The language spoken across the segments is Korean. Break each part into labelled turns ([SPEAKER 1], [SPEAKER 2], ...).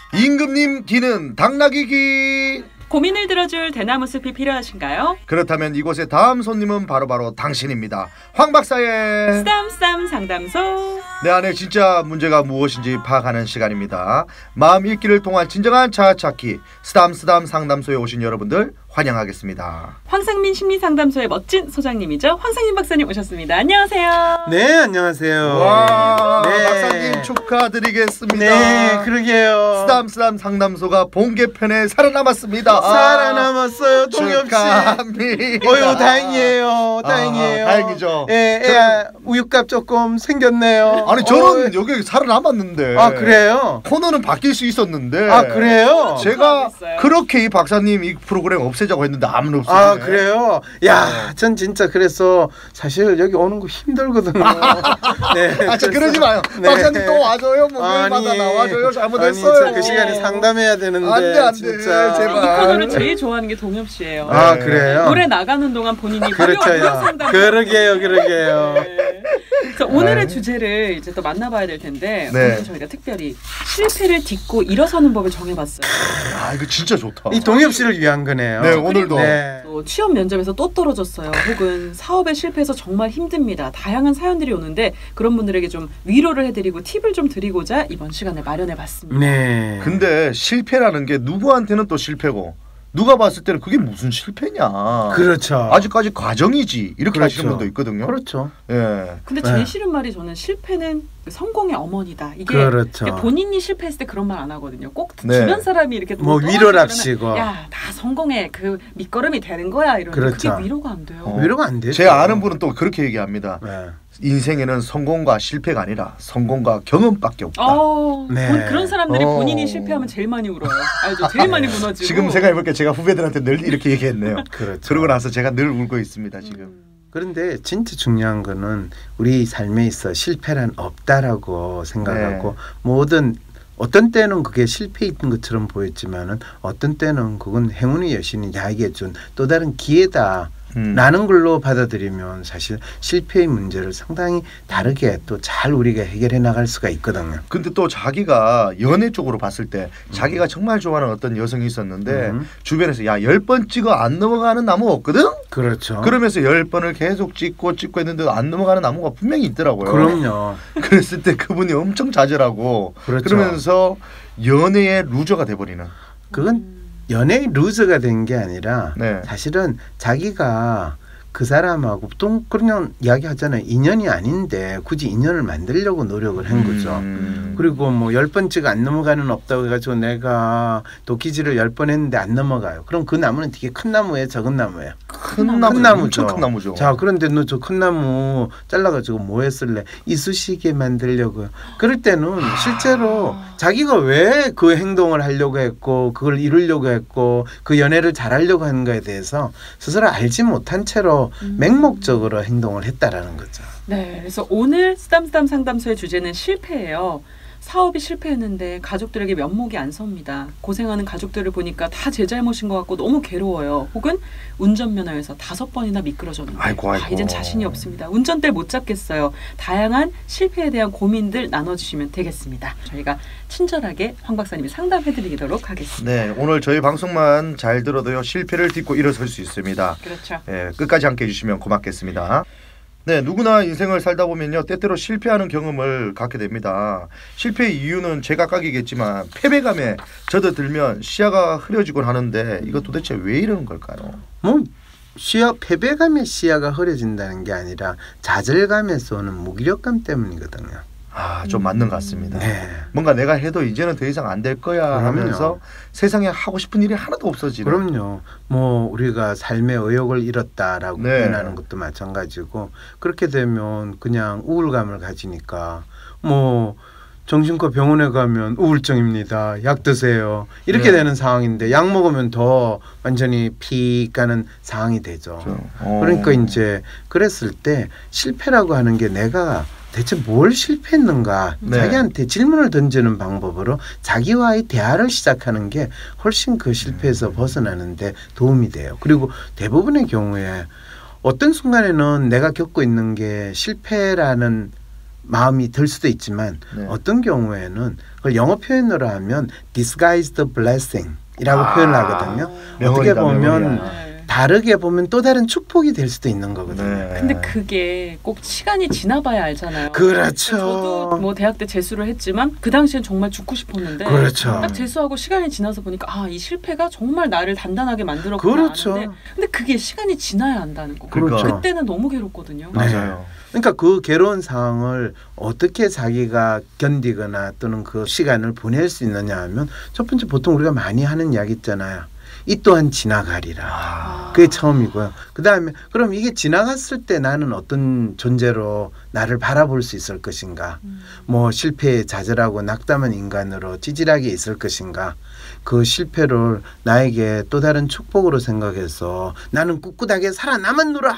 [SPEAKER 1] 임금님 기는 당나귀기.
[SPEAKER 2] 고민을 들어줄 대나무 숲이 필요하신가요?
[SPEAKER 1] 그렇다면 이곳의 다음 손님은 바로 당신입니다. 황 박사의
[SPEAKER 2] 쓰담쓰담 상담소.
[SPEAKER 1] 내 안에 진짜 문제가 무엇인지 파악하는 시간입니다. 마음 읽기를 통한 진정한 자아찾기 쓰담쓰담 상담소에 오신 여러분들 환영하겠습니다.
[SPEAKER 2] 황상민 심리상담소의 멋진 소장님이죠. 황상민 박사님 오셨습니다. 안녕하세요.
[SPEAKER 3] 네, 안녕하세요.
[SPEAKER 1] 와,
[SPEAKER 3] 네.
[SPEAKER 1] 박사님 축하드리겠습니다.
[SPEAKER 3] 네, 그러게요.
[SPEAKER 1] 쓰담쓰담 상담소가 본개편에 살아남았습니다.
[SPEAKER 3] 살아남았어요, 동엽씨.
[SPEAKER 1] 축하합니다.
[SPEAKER 3] 어휴, 다행이에요. 다행이에요.
[SPEAKER 1] 다행이죠.
[SPEAKER 3] 예, 우유값 조금 생겼네요.
[SPEAKER 1] 아니 저는 여기 살아남았는데.
[SPEAKER 3] 아, 그래요?
[SPEAKER 1] 코너는 바뀔 수 있었는데.
[SPEAKER 3] 아, 그래요?
[SPEAKER 1] 제가 그렇게 이 박사님 이 프로그램 없애자고 했는데 아무는 없어요.
[SPEAKER 3] 아, 그래요? 야, 전 진짜 그래서 사실 여기 오는 거 힘들거든요. 네.
[SPEAKER 1] 아, 저 그러지 마요.
[SPEAKER 3] 네.
[SPEAKER 1] 박사님 또 와줘요. 목요일마다 나와줘요. 잘못했어요.
[SPEAKER 3] 아니, 그 시간에 상담해야 되는데.
[SPEAKER 1] 안 돼,
[SPEAKER 3] 진짜.
[SPEAKER 1] 제발.
[SPEAKER 2] 이 코너를 제일 좋아하는 게 동엽 씨예요.
[SPEAKER 3] 아, 그래요?
[SPEAKER 2] 노래 나가는 동안 본인이
[SPEAKER 3] 그렇죠.
[SPEAKER 2] 무료 상담.
[SPEAKER 3] 그러게요.
[SPEAKER 2] 네. 그래서 오늘의 주제를 이제 또 만나봐야 될 텐데 오늘 저희가 특별히 실패를 딛고 일어서는 법을 정해봤어요.
[SPEAKER 1] 아, 이거 진짜 좋다.
[SPEAKER 3] 이 동엽 씨를 위한 거네요.
[SPEAKER 1] 네, 오늘도.
[SPEAKER 3] 네.
[SPEAKER 2] 또 취업 면접에서 또 떨어졌어요. 혹은 사업에 실패해서 정말 힘듭니다. 다양한 사연들이 오는데 그런 분들에게 좀 위로를 해드리고 팁을 좀 드리고자 이번 시간을 마련해봤습니다.
[SPEAKER 3] 네.
[SPEAKER 1] 근데 실패라는 게 누구한테는 또 실패고 누가 봤을 때는 그게 무슨 실패냐.
[SPEAKER 3] 그렇죠.
[SPEAKER 1] 아직까지 과정이지. 이렇게
[SPEAKER 3] 그렇죠.
[SPEAKER 1] 하시는 분도 있거든요.
[SPEAKER 3] 그렇죠.
[SPEAKER 1] 예.
[SPEAKER 2] 근데 제일 싫은 말이 저는 실패는 성공의 어머니다. 이게
[SPEAKER 3] 그렇죠.
[SPEAKER 2] 본인이 실패했을 때 그런 말 안 하거든요. 꼭
[SPEAKER 1] 네.
[SPEAKER 2] 주변 사람이 이렇게
[SPEAKER 3] 뭐 위로랍시고.
[SPEAKER 2] 야, 다 성공의 그 밑거름이 되는 거야. 이러는데
[SPEAKER 3] 그렇죠.
[SPEAKER 2] 그게 위로가 안 돼요.
[SPEAKER 3] 위로가 안 되죠.
[SPEAKER 1] 제 아는 분은 또 그렇게 얘기합니다.
[SPEAKER 3] 네.
[SPEAKER 1] 인생에는 성공과 실패가 아니라 성공과 경험밖에 없다.
[SPEAKER 3] 네.
[SPEAKER 2] 그런 사람들이 본인이 실패하면 제일 많이 울어요. 알죠? 제일 많이 무너지고.
[SPEAKER 1] 지금 생각해볼게 제가 후배들한테 늘 이렇게 얘기했네요.
[SPEAKER 3] 그렇죠.
[SPEAKER 1] 그러고 나서 제가 늘 울고 있습니다. 지금.
[SPEAKER 3] 그런데 진짜 중요한 거는 우리 삶에 있어 실패란 없다라고 생각하고 모든 어떤 때는 그게 실패인 것처럼 보였지만은 어떤 때는 그건 행운의 여신이 나에게 준 또 다른 기회다. 라는 걸로 받아들이면 사실 실패의 문제를 상당히 다르게 또 잘 우리가 해결해 나갈 수가 있거든요.
[SPEAKER 1] 근데 또 자기가 연애 쪽으로 봤을 때 자기가 정말 좋아하는 어떤 여성이 있었는데 주변에서 야 10번 찍어 안 넘어가는 나무 없거든?
[SPEAKER 3] 그렇죠.
[SPEAKER 1] 그러면서 10번을 계속 찍고 했는데 안 넘어가는 나무가 분명히 있더라고요.
[SPEAKER 3] 그럼요.
[SPEAKER 1] 그랬을 때 그분이 엄청 좌절하고
[SPEAKER 3] 그렇죠.
[SPEAKER 1] 그러면서 연애의 루저가 돼버리는.
[SPEAKER 3] 그건 연애의 루즈가 된 게 아니라 사실은 자기가 그 사람하고 보통 그냥 이야기하잖아요. 인연이 아닌데 굳이 인연을 만들려고 노력을 한 거죠. 그리고 뭐 10번째가 안 넘어가는 없다고 해가지고 내가 도끼질을 10번 했는데 안 넘어가요. 그럼 그 나무는 되게 큰 나무예요? 적은 나무예요?
[SPEAKER 1] 큰 나무죠. 큰 나무죠.
[SPEAKER 3] 자, 그런데 너 저 큰 나무 잘라가지고 뭐 했을래? 이쑤시개 만들려고요. 그럴 때는 실제로 자기가 왜 그 행동을 하려고 했고 그걸 이루려고 했고 그 연애를 잘하려고 하는가에 대해서 스스로 알지 못한 채로 맹목적으로 행동을 했다라는 거죠.
[SPEAKER 2] 네, 그래서 오늘 쓰담쓰담 상담소의 주제는 실패예요. 사업이 실패했는데 가족들에게 면목이 안 섭니다. 고생하는 가족들을 보니까 다 제 잘못인 것 같고 너무 괴로워요. 혹은 운전면허에서 5번이나 미끄러졌는데
[SPEAKER 1] 아이고.
[SPEAKER 2] 이젠 자신이 없습니다. 운전대를 못 잡겠어요. 다양한 실패에 대한 고민들 나눠주시면 되겠습니다. 저희가 친절하게 황 박사님이 상담해드리도록 하겠습니다.
[SPEAKER 1] 네, 오늘 저희 방송만 잘 들어도요 실패를 딛고 일어설 수 있습니다.
[SPEAKER 2] 그렇죠.
[SPEAKER 1] 네, 끝까지 함께 해주시면 고맙겠습니다. 네, 누구나 인생을 살다 보면요 때때로 실패하는 경험을 갖게 됩니다. 실패의 이유는 제각각이겠지만 패배감에 젖어들면 시야가 흐려지곤 하는데 이거 도대체 왜 이러는 걸까요?
[SPEAKER 3] 뭐 패배감에 시야가 흐려진다는 게 아니라 좌절감에서 오는 무기력감 때문이거든요.
[SPEAKER 1] 아, 좀 맞는 것 같습니다.
[SPEAKER 3] 네.
[SPEAKER 1] 뭔가 내가 해도 이제는 더 이상 안 될 거야
[SPEAKER 3] 그럼요.
[SPEAKER 1] 하면서 세상에 하고 싶은 일이 하나도 없어지는.
[SPEAKER 3] 그럼요. 뭐 우리가 삶의 의욕을 잃었다라고 표현하는 것도 마찬가지고 그렇게 되면 그냥 우울감을 가지니까 뭐 정신과 병원에 가면 우울증입니다. 약 드세요. 이렇게 되는 상황인데 약 먹으면 더 완전히 피 가는 상황이 되죠. 그러니까 이제 그랬을 때 실패라고 하는 게 내가 대체 뭘 실패했는가 자기한테 질문을 던지는 방법으로 자기와의 대화를 시작하는 게 훨씬 그 실패에서 벗어나는데 도움이 돼요. 그리고 대부분의 경우에 어떤 순간에는 내가 겪고 있는 게 실패라는 마음이 들 수도 있지만
[SPEAKER 1] 네.
[SPEAKER 3] 어떤 경우에는 그걸 영어 표현으로 하면 disguised blessing이라고 표현을 하거든요. 어떻게
[SPEAKER 1] 명언이다,
[SPEAKER 3] 보면
[SPEAKER 1] 명언이야.
[SPEAKER 2] 네.
[SPEAKER 3] 다르게 보면 또 다른 축복이 될 수도 있는 거거든요.
[SPEAKER 1] 네.
[SPEAKER 2] 근데 그게 꼭 시간이 지나봐야 알잖아요.
[SPEAKER 3] 그렇죠.
[SPEAKER 2] 저도 뭐 대학 때 재수를 했지만 그 당시엔 정말 죽고 싶었는데
[SPEAKER 3] 그렇죠.
[SPEAKER 2] 딱 재수하고 시간이 지나서 보니까 아, 이 실패가 정말 나를 단단하게 만들었구나
[SPEAKER 3] 그렇죠.
[SPEAKER 2] 아는데 근데 그게 시간이 지나야 안다는 거.
[SPEAKER 1] 그러니까.
[SPEAKER 2] 그때는 너무 괴롭거든요.
[SPEAKER 1] 맞아요.
[SPEAKER 3] 그러니까 그 괴로운 상황을 어떻게 자기가 견디거나 또는 그 시간을 보낼 수 있느냐 하면 첫 번째 보통 우리가 많이 하는 이야기 있잖아요. 이 또한 지나가리라.
[SPEAKER 1] 아.
[SPEAKER 3] 그게 처음이고요. 그다음에 그럼 이게 지나갔을 때 나는 어떤 존재로 나를 바라볼 수 있을 것인가? 뭐 실패에 좌절하고 낙담한 인간으로 찌질하게 있을 것인가? 그 실패를 나에게 또 다른 축복으로 생각해서 나는 꿋꿋하게 살아남았노라.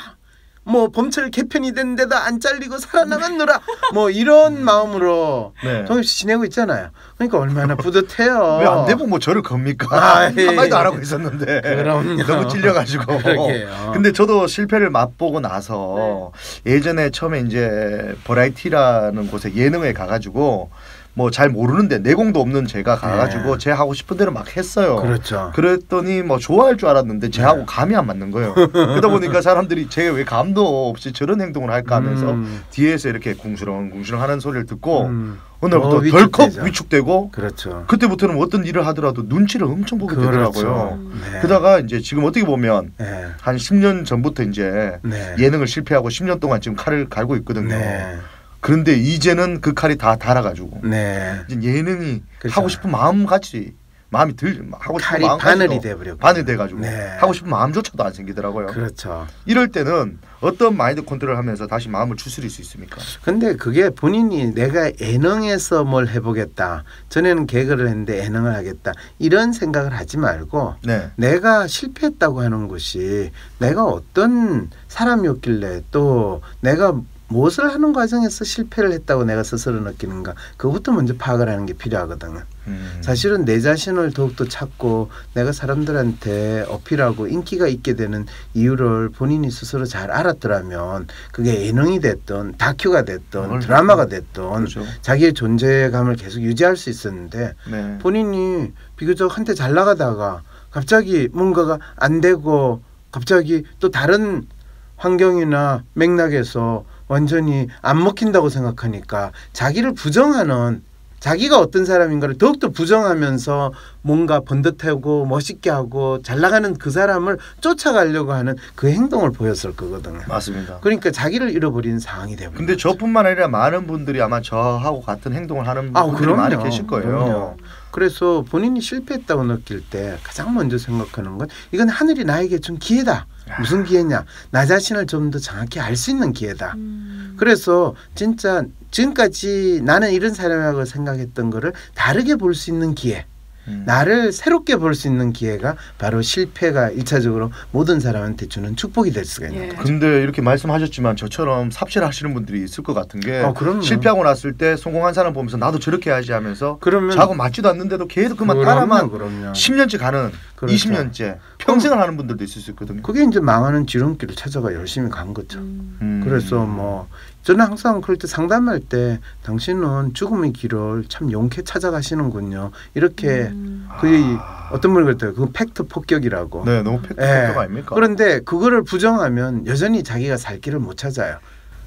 [SPEAKER 3] 뭐 범철 개편이 됐는데도 안 잘리고 살아남았노라. 뭐 이런 마음으로
[SPEAKER 1] 네.
[SPEAKER 3] 정엽씨 지내고 있잖아요. 그러니까 얼마나 뿌듯해요.
[SPEAKER 1] 왜 안 되면 뭐 저를 겁니까?
[SPEAKER 3] 아, 예,
[SPEAKER 1] 한마디도 안
[SPEAKER 3] 예.
[SPEAKER 1] 하고 있었는데
[SPEAKER 3] 그럼요.
[SPEAKER 1] 너무 찔려가지고.
[SPEAKER 3] 그러게요.
[SPEAKER 1] 근데 저도 실패를 맛보고 나서 예전에 처음에 이제 버라이티라는 곳에 예능에 가가지고 뭐 잘 모르는데 내공도 없는 제가 가가지고
[SPEAKER 3] 네.
[SPEAKER 1] 제 하고 싶은 대로 막 했어요.
[SPEAKER 3] 그렇죠.
[SPEAKER 1] 그랬더니 뭐 좋아할 줄 알았는데 제하고
[SPEAKER 3] 네.
[SPEAKER 1] 감이 안 맞는 거예요. 그러다 보니까 사람들이 제가 왜 감도 없이 저런 행동을 할까 하면서 뒤에서 이렇게 궁시렁궁시렁 하는 소리를 듣고 오늘부터 덜컥
[SPEAKER 3] 위축되죠.
[SPEAKER 1] 위축되고
[SPEAKER 3] 그렇죠.
[SPEAKER 1] 그때부터는 어떤 일을 하더라도 눈치를 엄청 보게 되더라고요.
[SPEAKER 3] 그렇죠. 네.
[SPEAKER 1] 그러다가 이제 지금 어떻게 보면
[SPEAKER 3] 네.
[SPEAKER 1] 한 10년 전부터 이제
[SPEAKER 3] 네.
[SPEAKER 1] 예능을 실패하고 10년 동안 지금 칼을 갈고 있거든요.
[SPEAKER 3] 네.
[SPEAKER 1] 그런데 이제는 그 칼이 다 달아가지고
[SPEAKER 3] 네.
[SPEAKER 1] 이제 예능이
[SPEAKER 3] 그렇죠.
[SPEAKER 1] 하고 싶은 마음같이 마음이 하고 싶은
[SPEAKER 3] 칼이
[SPEAKER 1] 마음까지도
[SPEAKER 3] 바늘이 돼버렸고
[SPEAKER 1] 바늘이 돼가지고
[SPEAKER 3] 네.
[SPEAKER 1] 하고 싶은 마음조차도 안 생기더라고요.
[SPEAKER 3] 그렇죠.
[SPEAKER 1] 이럴 때는 어떤 마인드 컨트롤을 하면서 다시 마음을 추스릴 수 있습니까?
[SPEAKER 3] 근데 그게 본인이 내가 예능에서 뭘 해보겠다. 전에는 개그를 했는데 예능을 하겠다. 이런 생각을 하지 말고
[SPEAKER 1] 네.
[SPEAKER 3] 내가 실패했다고 하는 것이 내가 어떤 사람이었길래 또 내가 무엇을 하는 과정에서 실패를 했다고 내가 스스로 느끼는가. 그것부터 먼저 파악을 하는 게 필요하거든요. 사실은 내 자신을 더욱더 찾고 내가 사람들한테 어필하고 인기가 있게 되는 이유를 본인이 스스로 잘 알았더라면 그게 예능이 됐든 다큐가 됐든 드라마가 됐든
[SPEAKER 1] 그렇죠.
[SPEAKER 3] 자기의 존재감을 계속 유지할 수 있었는데
[SPEAKER 1] 네.
[SPEAKER 3] 본인이 비교적 한때 잘 나가다가 갑자기 뭔가가 안 되고 갑자기 또 다른 환경이나 맥락에서 완전히 안 먹힌다고 생각하니까 자기를 부정하는 자기가 어떤 사람인가를 더욱더 부정하면서 뭔가 번듯하고 멋있게 하고 잘 나가는 그 사람을 쫓아가려고 하는 그 행동을 보였을 거거든요.
[SPEAKER 1] 맞습니다.
[SPEAKER 3] 그러니까 자기를 잃어버린 상황이 되고.
[SPEAKER 1] 근데 저뿐만 아니라 많은 분들이 아마 저하고 같은 행동을 하는 분들이
[SPEAKER 3] 그럼요.
[SPEAKER 1] 많이 계실 거예요.
[SPEAKER 3] 그럼요. 그래서 본인이 실패했다고 느낄 때 가장 먼저 생각하는 건 이건 하늘이 나에게 준 기회다. 무슨 기회냐? 나 자신을 좀 더 정확히 알 수 있는 기회다. 그래서 진짜 지금까지 나는 이런 사람이라고 생각했던 거를 다르게 볼 수 있는 기회. 나를 새롭게 볼 수 있는 기회가 바로 실패가 1차적으로 모든 사람한테 주는 축복이 될 수가 있는 거죠.
[SPEAKER 1] 근데 이렇게 말씀하셨지만 저처럼 삽질하시는 분들이 있을 것 같은 게
[SPEAKER 3] 그럼요.
[SPEAKER 1] 실패하고 났을 때 성공한 사람 보면서 나도 저렇게 해야지 하면서
[SPEAKER 3] 그러면
[SPEAKER 1] 자고 맞지도 않는데도 계속 그만 따라만
[SPEAKER 3] 그럼요.
[SPEAKER 1] 10년째 가는
[SPEAKER 3] 그렇죠.
[SPEAKER 1] 20년째 평생을 하는 분들도 있을 수 있거든요.
[SPEAKER 3] 그게 이제 망하는 지름길을 찾아가 열심히 간 거죠. 그래서 뭐 저는 항상 그럴 때 상담할 때 당신은 죽음의 길을 참 용케 찾아가시는군요. 이렇게 거의 어떤 분이 그랬대요. 그건 팩트 폭격이라고.
[SPEAKER 1] 네, 너무 팩트
[SPEAKER 3] 예.
[SPEAKER 1] 폭격 아닙니까?
[SPEAKER 3] 그런데 그거를 부정하면 여전히 자기가 살 길을 못 찾아요.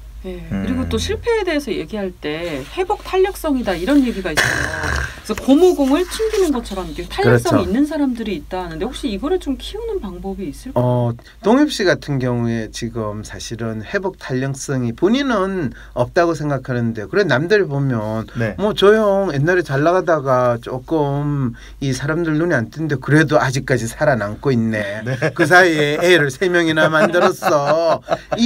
[SPEAKER 2] 네. 그리고 또 실패에 대해서 얘기할 때 회복 탄력성이다 이런 얘기가 있어요. 그래서 고무공을 튕기는 것처럼 이렇게 탄력성이
[SPEAKER 3] 그렇죠.
[SPEAKER 2] 있는 사람들이 있다 하는데 혹시 이거를 좀 키우는 방법이 있을까요?
[SPEAKER 3] 동엽 씨 같은 경우에 지금 사실은 회복 탄력성이 본인은 없다고 생각하는데 그래 남들이 보면
[SPEAKER 1] 네.
[SPEAKER 3] 뭐 저 형 옛날에 잘 나가다가 조금 이 사람들 눈에 안 띄는데 그래도 아직까지 살아남고 있네. 그 사이에 애를 3명이나 만들었어.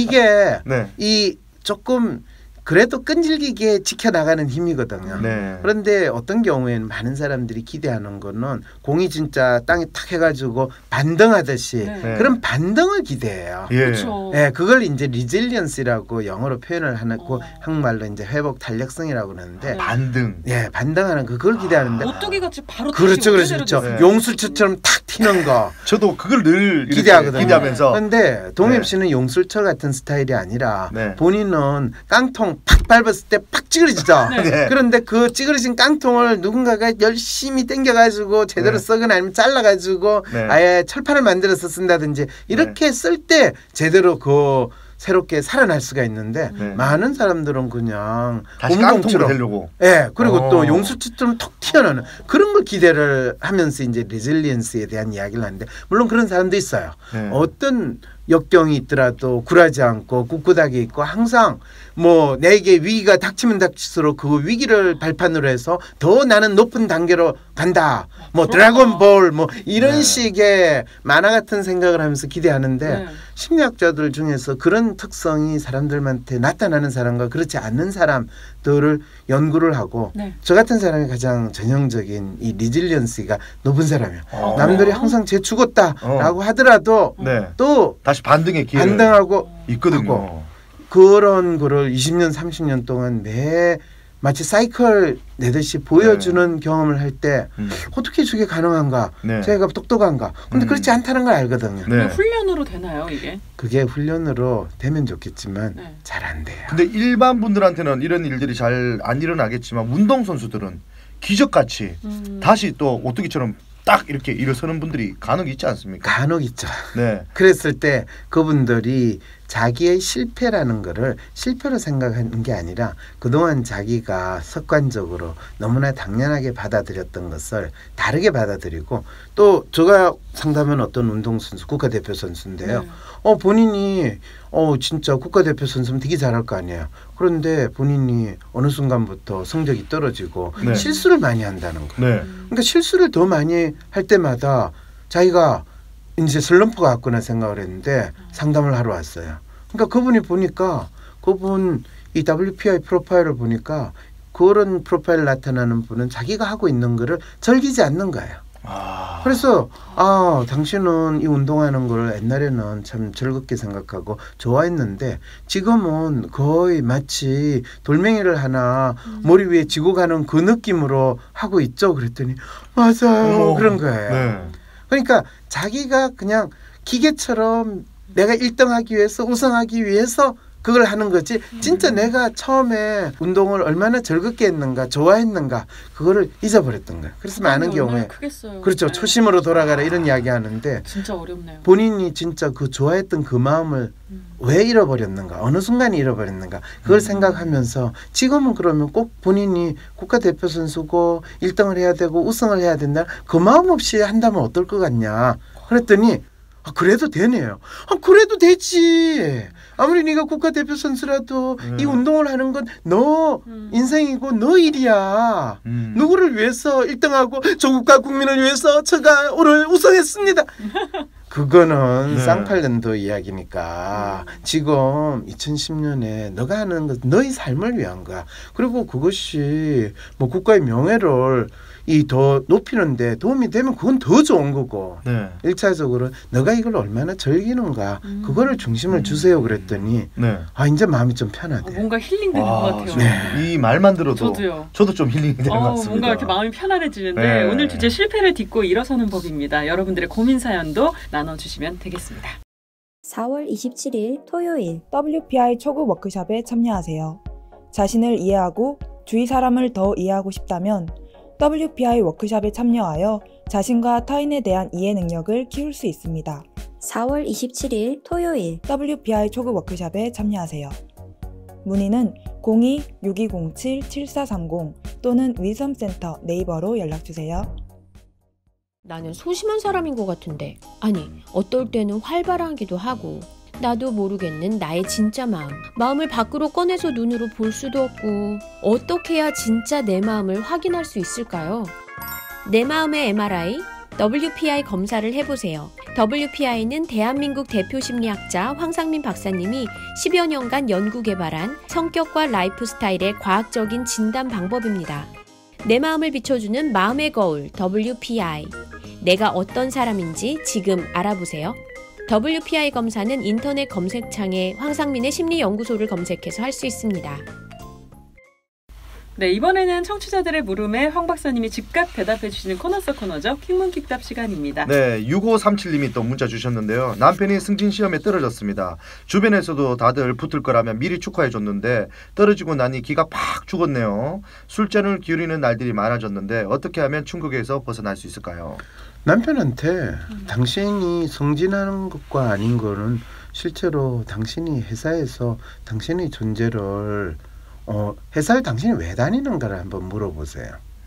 [SPEAKER 3] 이게
[SPEAKER 1] 네.
[SPEAKER 3] 이 조금 그래도 끈질기게 지켜나가는 힘이거든요.
[SPEAKER 1] 네.
[SPEAKER 3] 그런데 어떤 경우에는 많은 사람들이 기대하는 거는 공이 진짜 땅에 탁 해가지고 반등하듯이
[SPEAKER 2] 네.
[SPEAKER 3] 그런 반등을 기대해요.
[SPEAKER 1] 예.
[SPEAKER 2] 그렇죠.
[SPEAKER 3] 네, 그걸 이제 리질리언스라고 영어로 표현을 하고
[SPEAKER 2] 어.
[SPEAKER 3] 한국말로 이제 회복 탄력성이라고 그러는데
[SPEAKER 1] 반등.
[SPEAKER 3] 예, 반등하는 그걸 기대하는데
[SPEAKER 2] 오뚜기 같이 바로
[SPEAKER 3] 그렇죠,
[SPEAKER 2] 다시
[SPEAKER 3] 그렇죠, 그렇죠.
[SPEAKER 1] 네.
[SPEAKER 3] 용수철처럼 탁 튀는 거.
[SPEAKER 1] 저도 그걸 늘
[SPEAKER 3] 기대하거든요.
[SPEAKER 1] 기대하면서.
[SPEAKER 3] 그런데 동엽
[SPEAKER 1] 네.
[SPEAKER 3] 씨는 용술철 같은 스타일이 아니라
[SPEAKER 1] 네.
[SPEAKER 3] 본인은 깡통 팍 밟았을 때 팍 찌그러지죠.
[SPEAKER 1] 네.
[SPEAKER 3] 그런데 그 찌그러진 깡통을 누군가가 열심히 당겨가지고 제대로
[SPEAKER 1] 네.
[SPEAKER 3] 썩은 아니면 잘라가지고
[SPEAKER 1] 네.
[SPEAKER 3] 아예 철판을 만들어서 쓴다든지 이렇게 쓸 때 제대로 그 새롭게 살아날 수가 있는데
[SPEAKER 1] 네.
[SPEAKER 3] 많은 사람들은 그냥
[SPEAKER 1] 다시 깡통으로
[SPEAKER 3] 곰동처럼
[SPEAKER 1] 되려고.
[SPEAKER 3] 예, 그리고 또
[SPEAKER 1] 어.
[SPEAKER 3] 용수처럼 톡 튀어나오는 그런 걸 기대를 하면서 이제 레질리언스에 대한 이야기를 하는데 물론 그런 사람도 있어요.
[SPEAKER 1] 네.
[SPEAKER 3] 어떤 역경이 있더라도 굴하지 않고 꿋꿋하게 있고 항상 뭐 내게 위기가 닥치면 닥칠수록 그 위기를 발판으로 해서 더 나는 높은 단계로 간다. 뭐 드래곤볼 뭐 이런
[SPEAKER 1] 네.
[SPEAKER 3] 식의 만화 같은 생각을 하면서 기대하는데
[SPEAKER 2] 네.
[SPEAKER 3] 심리학자들 중에서 그런 특성이 사람들한테 나타나는 사람과 그렇지 않는 사람들을 연구를 하고
[SPEAKER 2] 네.
[SPEAKER 3] 저 같은 사람이 가장 전형적인 이 리질리언스가 높은 사람이에요.
[SPEAKER 1] 어.
[SPEAKER 3] 남들이 항상 쟤 죽었다라고 하더라도
[SPEAKER 1] 네.
[SPEAKER 3] 또
[SPEAKER 1] 다시 반등의 기회
[SPEAKER 3] 반등하고
[SPEAKER 1] 있거든요.
[SPEAKER 3] 하고. 그런 거를 20년 30년 동안 매 마치 사이클 내듯이 보여주는 경험을 할 때 어떻게 저게 가능한가?
[SPEAKER 1] 네.
[SPEAKER 3] 제가 똑똑한가? 근데 그렇지 않다는 걸 알거든요.
[SPEAKER 1] 네.
[SPEAKER 2] 훈련으로 되나요 이게?
[SPEAKER 3] 그게 훈련으로 되면 좋겠지만
[SPEAKER 2] 네.
[SPEAKER 3] 잘 안 돼요.
[SPEAKER 1] 근데 일반 분들한테는 이런 일들이 잘 안 일어나겠지만 운동 선수들은 기적같이 다시 또 오뚜기처럼 딱 이렇게 일어서는 분들이 간혹 있지 않습니까?
[SPEAKER 3] 간혹 있죠.
[SPEAKER 1] 네.
[SPEAKER 3] 그랬을 때 그분들이 자기의 실패라는 거를 실패로 생각하는 게 아니라 그동안 자기가 습관적으로 너무나 당연하게 받아들였던 것을 다르게 받아들이고 또 제가 상담한 어떤 운동선수 국가대표 선수인데요.
[SPEAKER 2] 네.
[SPEAKER 3] 본인이 진짜 국가대표 선수면 되게 잘할 거 아니에요. 그런데 본인이 어느 순간부터 성적이 떨어지고
[SPEAKER 1] 네.
[SPEAKER 3] 실수를 많이 한다는 거.
[SPEAKER 1] 네.
[SPEAKER 3] 그러니까 실수를 더 많이 할 때마다 자기가 이제 슬럼프가 왔구나 생각을 했는데 상담을 하러 왔어요. 그러니까 그분이 보니까 그분 이 WPI 프로파일을 보니까 그런 프로파일 나타나는 분은 자기가 하고 있는 거를 즐기지 않는 거예요. 그래서 당신은 이 운동하는 걸 옛날에는 참 즐겁게 생각하고 좋아했는데 지금은 거의 마치 돌멩이를 하나 머리 위에 쥐고 가는 그 느낌으로 하고 있죠. 그랬더니 맞아요. 그런 거예요.
[SPEAKER 1] 네.
[SPEAKER 3] 그러니까 자기가 그냥 기계처럼 내가 1등하기 위해서 우승하기 위해서 그걸 하는 거지 진짜 내가 처음에 운동을 얼마나 즐겁게 했는가 좋아했는가 그거를 잊어버렸던 거예요. 그래서 많은 경우에
[SPEAKER 2] 크겠어요.
[SPEAKER 3] 그렇죠.
[SPEAKER 2] 네.
[SPEAKER 3] 초심으로 돌아가라 이런 이야기 하는데
[SPEAKER 2] 진짜 어렵네요.
[SPEAKER 3] 본인이 진짜 그 좋아했던 그 마음을 왜 잃어버렸는가 어느 순간에 잃어버렸는가 그걸 생각하면서 지금은 그러면 꼭 본인이 국가대표 선수고 1등을 해야 되고 우승을 해야 된다 그 마음 없이 한다면 어떨 것 같냐 그랬더니 그래도 되네요. 그래도 되지. 아무리 네가 국가대표 선수라도 이 운동을 하는 건 너 인생이고 너 일이야. 누구를 위해서 1등하고 조국과 국민을 위해서 제가 오늘 우승했습니다. 그거는
[SPEAKER 1] 네.
[SPEAKER 3] 쌍팔년도 이야기니까 지금 2010년에 너가 하는 것 너의 삶을 위한 거야. 그리고 그것이 뭐 국가의 명예를 더 높이는데 도움이 되면 그건 더 좋은 거고
[SPEAKER 1] 네.
[SPEAKER 3] 1차적으로 너가 이걸 얼마나 즐기는가 그거를 중심을 주세요 그랬더니
[SPEAKER 1] 네.
[SPEAKER 3] 이제 마음이 좀 편하대.
[SPEAKER 2] 뭔가 힐링되는 것 같아요.
[SPEAKER 3] 네.
[SPEAKER 1] 이 말만 들어도
[SPEAKER 2] 저도요.
[SPEAKER 1] 저도 좀 힐링이 되는 것 같습니다.
[SPEAKER 2] 뭔가 이렇게 마음이 편안해지는데
[SPEAKER 1] 네.
[SPEAKER 2] 오늘 주제 실패를 딛고 일어서는 법입니다. 여러분들의 고민 사연도 나눠주시면 되겠습니다.
[SPEAKER 4] 4월 27일 토요일
[SPEAKER 5] WPI 초급 워크숍에 참여하세요. 자신을 이해하고 주위 사람을 더 이해하고 싶다면 WPI 워크숍에 참여하여 자신과 타인에 대한 이해 능력을 키울 수 있습니다.
[SPEAKER 4] 4월 27일 토요일
[SPEAKER 5] WPI 초급 워크숍에 참여하세요. 문의는 02-6207-7430 또는 위섬센터 네이버로 연락주세요.
[SPEAKER 6] 나는 소심한 사람인 것 같은데 아니 어떨 때는 활발하기도 하고 나도 모르겠는 나의 진짜 마음을 밖으로 꺼내서 눈으로 볼 수도 없고 어떻게 해야 진짜 내 마음을 확인할 수 있을까요? 내 마음의 MRI, WPI 검사를 해보세요. WPI는 대한민국 대표 심리학자 황상민 박사님이 10여 년간 연구 개발한 성격과 라이프 스타일의 과학적인 진단 방법입니다. 내 마음을 비춰주는 마음의 거울 WPI. 내가 어떤 사람인지 지금 알아보세요. WPI 검사는 인터넷 검색창에 황상민의 심리연구소를 검색해서 할 수 있습니다.
[SPEAKER 2] 네, 이번에는 청취자들의 물음에 황 박사님이 즉각 대답해 주시는 코너 속 코너죠. 킹문킥답 시간입니다.
[SPEAKER 1] 네, 6537님이 또 문자 주셨는데요. 남편이 승진 시험에 떨어졌습니다. 주변에서도 다들 붙을 거라면 미리 축하해 줬는데 떨어지고 나니 기가 팍 죽었네요. 술잔을 기울이는 날들이 많아졌는데 어떻게 하면 충격에서 벗어날 수 있을까요?
[SPEAKER 3] 남편한테 당신이 승진하는 것과 아닌 거는 실제로 당신이 회사에서 당신의 존재를 회사를 당신이 왜 다니는가를 한번 물어보세요.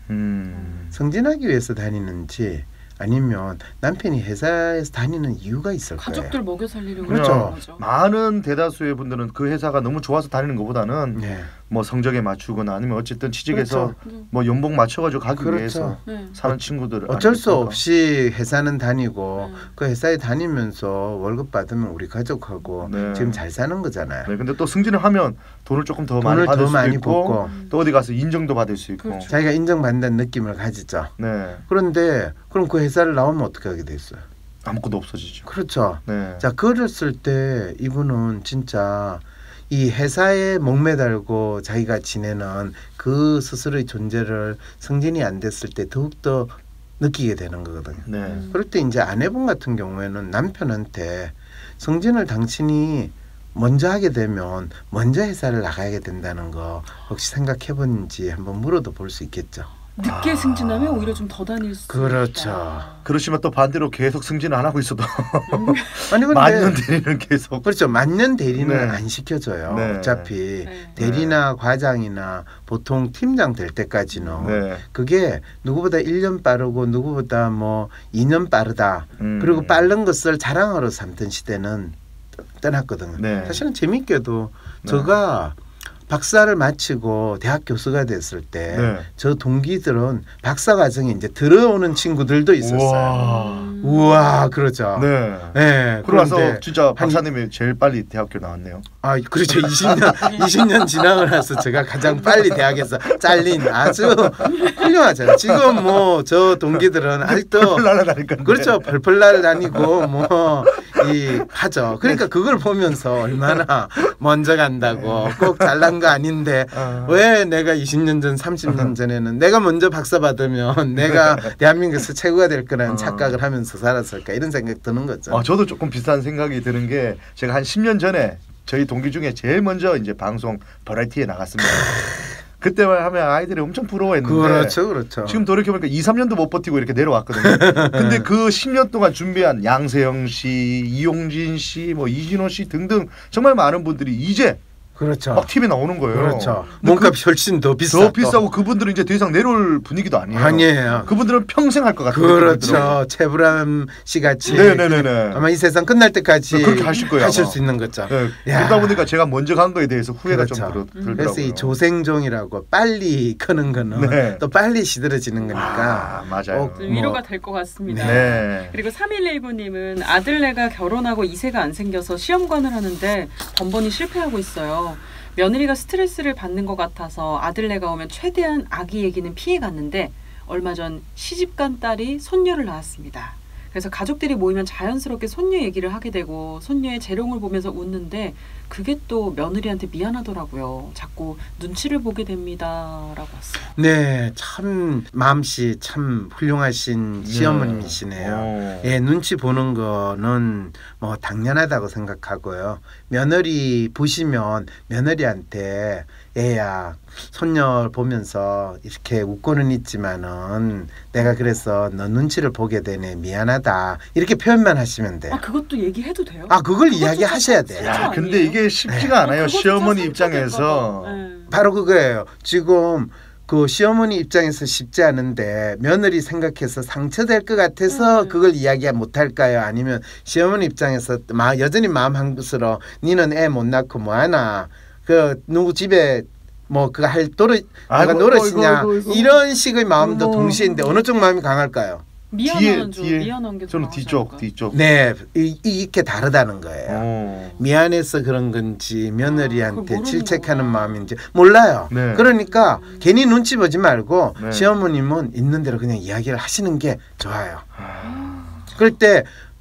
[SPEAKER 3] 승진하기 위해서 다니는지 아니면 남편이 회사에서 다니는 이유가 있을 거예요.
[SPEAKER 2] 가족들 먹여 살리려고
[SPEAKER 3] 그렇죠.
[SPEAKER 2] 하는 거죠.
[SPEAKER 1] 많은 대다수의 분들은 그 회사가 너무 좋아서 다니는 것보다는
[SPEAKER 3] 네.
[SPEAKER 1] 뭐 성적에 맞추거나 아니면 어쨌든 취직해서
[SPEAKER 3] 그렇죠.
[SPEAKER 1] 뭐 연봉 맞춰가지고 가기
[SPEAKER 3] 그렇죠.
[SPEAKER 1] 위해서
[SPEAKER 2] 네.
[SPEAKER 1] 사는 친구들
[SPEAKER 3] 어쩔 수
[SPEAKER 1] 아니겠습니까?
[SPEAKER 3] 없이 회사는 다니고
[SPEAKER 2] 네.
[SPEAKER 3] 그 회사에 다니면서 월급 받으면 우리 가족하고
[SPEAKER 1] 네.
[SPEAKER 3] 지금 잘 사는 거잖아요.
[SPEAKER 1] 네, 근데 또 승진을 하면 돈을 조금 더 많이
[SPEAKER 3] 돈을
[SPEAKER 1] 받을
[SPEAKER 3] 더
[SPEAKER 1] 수도
[SPEAKER 3] 많이
[SPEAKER 1] 있고
[SPEAKER 3] 받고
[SPEAKER 1] 또 어디 가서 인정도 받을 수 있고.
[SPEAKER 2] 그렇죠.
[SPEAKER 3] 자기가 인정받는다는 느낌을 가지죠.
[SPEAKER 1] 네,
[SPEAKER 3] 그런데 그럼 그 회사를 나오면 어떻게 하게 됐어요?
[SPEAKER 1] 아무것도 없어지죠.
[SPEAKER 3] 그렇죠.
[SPEAKER 1] 네.
[SPEAKER 3] 자, 그랬을 때 이분은 진짜 이 회사에 목매달고 자기가 지내는 그 스스로의 존재를 승진이 안 됐을 때 더욱더 느끼게 되는 거거든요.
[SPEAKER 1] 네.
[SPEAKER 3] 그럴 때 이제 아내분 같은 경우에는 남편한테 승진을 당신이 먼저 하게 되면 먼저 회사를 나가야 된다는 거 혹시 생각해 본지 한번 물어도 볼 수 있겠죠.
[SPEAKER 2] 늦게 승진하면 오히려 좀 더 다닐 수
[SPEAKER 3] 그렇죠.
[SPEAKER 2] 있다.
[SPEAKER 1] 그러시면 또 반대로 계속 승진을 안 하고 있어도
[SPEAKER 3] 아니 근데
[SPEAKER 1] 만년 대리는 계속.
[SPEAKER 3] 그렇죠. 만년 대리는
[SPEAKER 1] 네.
[SPEAKER 3] 안 시켜줘요.
[SPEAKER 1] 네.
[SPEAKER 3] 어차피
[SPEAKER 2] 네.
[SPEAKER 3] 대리나 과장이나 보통 팀장 될 때까지는
[SPEAKER 1] 네.
[SPEAKER 3] 그게 누구보다 1년 빠르고 누구보다 뭐 2년 빠르다.
[SPEAKER 1] 음.
[SPEAKER 3] 그리고 빠른 것을 자랑으로 삼던 시대는 떠났거든요.
[SPEAKER 1] 네.
[SPEAKER 3] 사실은 재밌게도
[SPEAKER 1] 네.
[SPEAKER 3] 제가 박사를 마치고 대학 교수가 됐을 때
[SPEAKER 1] 네.
[SPEAKER 3] 저 동기들은 박사 과정에 이제 들어오는 친구들도 있었어요. 우와, 그러죠.
[SPEAKER 1] 네.
[SPEAKER 3] 네,
[SPEAKER 1] 그러면서
[SPEAKER 3] 그런데
[SPEAKER 1] 진짜 박사님이 제일 빨리 대학교 나왔네요.
[SPEAKER 3] 아, 그렇죠. 20년 지나고 나서 제가 가장 빨리 대학에서 잘린 아주 훌륭하잖아요. 지금 뭐 저 동기들은 아직도
[SPEAKER 1] 날아다니까.
[SPEAKER 3] 그렇죠. 펄펄 날아다니고 뭐 이 하죠. 그러니까 그걸 보면서 얼마나 먼저 간다고 꼭 잘난 거 아닌데 왜 내가 20년 전 30년 전에는 내가 먼저 박사 받으면 내가 대한민국에서 최고가 될 거라는 착각을 하면서 살았을까 이런 생각 드는 거죠.
[SPEAKER 1] 저도 조금 비슷한 생각이 드는 게 제가 한 10년 전에 저희 동기 중에 제일 먼저 이제 방송 버라이티에 나갔습니다. 그때만 하면 아이들이 엄청 부러워했는데
[SPEAKER 3] 그렇죠, 그렇죠.
[SPEAKER 1] 지금 돌이켜보니까 2, 3년도 못 버티고 이렇게 내려왔거든요. 근데 그 10년 동안 준비한 양세형 씨, 이용진 씨, 뭐 이진호 씨 등등 정말 많은 분들이 이제
[SPEAKER 3] 그렇죠.
[SPEAKER 1] 막 TV에 나오는 거예요.
[SPEAKER 3] 그렇죠.
[SPEAKER 1] 근데
[SPEAKER 3] 몸값이 훨씬 더 비싸.
[SPEAKER 1] 더 비싸고 그분들은 이제 더 이상 내려올 분위기도 아니에요.
[SPEAKER 3] 아니에요.
[SPEAKER 1] 그분들은 평생 할 것 같아요.
[SPEAKER 3] 그렇죠. 최불암 씨 같이
[SPEAKER 1] 네네네네.
[SPEAKER 3] 아마 이 세상 끝날 때까지
[SPEAKER 1] 그렇게 하실 거예요,
[SPEAKER 3] 하실
[SPEAKER 1] 아마.
[SPEAKER 3] 수 있는 거죠.
[SPEAKER 1] 네,
[SPEAKER 3] 야.
[SPEAKER 1] 그러다 보니까 제가 먼저 간 거에 대해서 후회가 좀
[SPEAKER 3] 그렇죠.
[SPEAKER 1] 들더라고요.
[SPEAKER 3] 그래서 이 조생종이라고 빨리 크는 거는
[SPEAKER 1] 네.
[SPEAKER 3] 또 빨리 시들어지는 거니까
[SPEAKER 1] 맞아요.
[SPEAKER 3] 뭐-
[SPEAKER 2] 위로가 될 것 같습니다.
[SPEAKER 1] 네.
[SPEAKER 2] 그리고 3119님은 아들네가 결혼하고 이세가 안 생겨서 시험관을 하는데 번번이 실패하고 있어요. 며느리가 스트레스를 받는 것 같아서 아들네가 오면 최대한 아기 얘기는 피해갔는데 얼마 전 시집간 딸이 손녀를 낳았습니다. 그래서 가족들이 모이면 자연스럽게 손녀 얘기를 하게 되고 손녀의 재롱을 보면서 웃는데 그게 또 며느리한테 미안하더라고요. 자꾸 눈치를 보게 됩니다라고 왔어요.
[SPEAKER 3] 네, 참 마음씨 참 훌륭하신 시어머님이시네요. 예, 눈치 보는 거는 뭐 당연하다고 생각하고요. 며느리 보시면 며느리한테 얘야 손녀 보면서 이렇게 웃고는 있지만은 내가 그래서 너 눈치를 보게 되네 미안하다 이렇게 표현만 하시면 돼요.
[SPEAKER 2] 그것도 얘기해도 돼요?
[SPEAKER 3] 그걸
[SPEAKER 2] 그것도
[SPEAKER 3] 이야기하셔야
[SPEAKER 2] 참-
[SPEAKER 3] 돼요.
[SPEAKER 1] 야, 근데 이게 쉽지가 않아요.
[SPEAKER 2] 그것도
[SPEAKER 1] 시어머니
[SPEAKER 2] 참
[SPEAKER 1] 입장에서.
[SPEAKER 2] 상처될까 봐. 네.
[SPEAKER 3] 바로 그거예요. 지금 그 시어머니 입장에서 쉽지 않은데 며느리 생각해서 상처될 것 같아서 그걸 이야기 못 할까요? 아니면 시어머니 입장에서 여전히 마음 한구스러 니는 애 못 낳고 뭐하나 그 누구 집에 뭐 그거 할 내가 노릇이냐 이런 식의 마음도 동시에인데 어느 쪽 마음이 강할까요?
[SPEAKER 2] 미안한
[SPEAKER 1] 뒤에
[SPEAKER 2] 미안한 게
[SPEAKER 1] 저는
[SPEAKER 2] 더
[SPEAKER 1] 뒤쪽
[SPEAKER 2] 나아서
[SPEAKER 1] 뒤쪽.
[SPEAKER 3] 네, 이게 다르다는 거예요. 미안해서 그런 건지 며느리한테
[SPEAKER 2] 그걸 모르는
[SPEAKER 3] 질책하는
[SPEAKER 2] 거구나.
[SPEAKER 3] 마음인지 몰라요.
[SPEAKER 1] 네.
[SPEAKER 3] 그러니까 괜히 눈치 보지 말고
[SPEAKER 1] 네.
[SPEAKER 3] 시어머님은 있는 대로 그냥 이야기를 하시는 게 좋아요. 그럴 때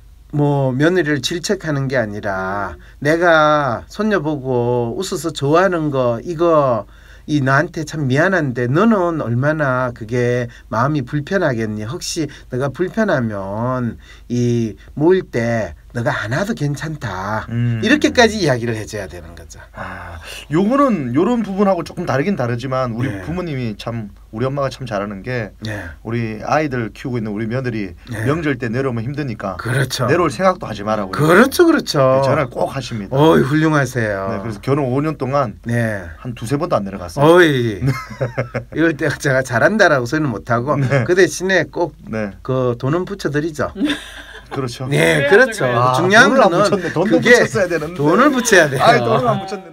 [SPEAKER 3] 뭐 며느리를 질책하는 게 아니라 내가 손녀 보고 웃어서 좋아하는 거 이거 이 나한테 참 미안한데 너는 얼마나 그게 마음이 불편하겠니? 혹시 너가 불편하면 이 모일 때 너가 안 와도 괜찮다. 이렇게까지 이야기를 해줘야 되는 거죠.
[SPEAKER 1] 아, 요거는 요런 부분하고 조금 다르긴 다르지만 우리
[SPEAKER 3] 네.
[SPEAKER 1] 부모님이 참 우리 엄마가 참 잘하는 게
[SPEAKER 3] 네.
[SPEAKER 1] 우리 아이들 키우고 있는 우리 며느리
[SPEAKER 3] 네.
[SPEAKER 1] 명절 때 내려오면 힘드니까
[SPEAKER 3] 그렇죠.
[SPEAKER 1] 내려올 생각도 하지 말라고
[SPEAKER 3] 그렇죠, 그렇죠.
[SPEAKER 1] 전화를 꼭 하십니다.
[SPEAKER 3] 어이 훌륭하세요.
[SPEAKER 1] 네, 그래서 결혼 5년 동안
[SPEAKER 3] 네.
[SPEAKER 1] 한 두세 번도 안 내려갔어요.
[SPEAKER 3] 어이 이럴 때 제가 잘한다라고 소리는 못하고
[SPEAKER 1] 네.
[SPEAKER 3] 그 대신에 꼭
[SPEAKER 1] 네,
[SPEAKER 3] 그 돈은 붙여드리죠.
[SPEAKER 1] 그렇죠.
[SPEAKER 3] 네,
[SPEAKER 2] 그래야죠,
[SPEAKER 3] 그렇죠.
[SPEAKER 2] 그래야죠.
[SPEAKER 1] 아,
[SPEAKER 3] 중요한
[SPEAKER 1] 돈을 안
[SPEAKER 3] 거는
[SPEAKER 1] 붙였네. 돈도
[SPEAKER 3] 그게
[SPEAKER 1] 붙였어야 되는데.
[SPEAKER 3] 돈을 붙여야 돼요.
[SPEAKER 1] 아이, 돈을 안 붙였네.